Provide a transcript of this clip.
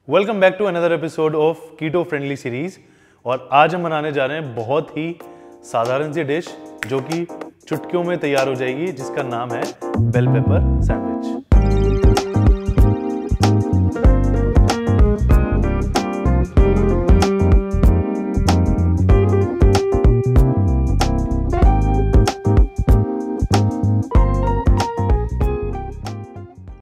Welcome back to another episode of keto friendly series. और आज हम बनाने जा रहे हैं बहुत ही साधारण सी डिश जो कि चुटकियों में तैयार हो जाएगी, जिसका नाम है बेल पेपर सैंडविच।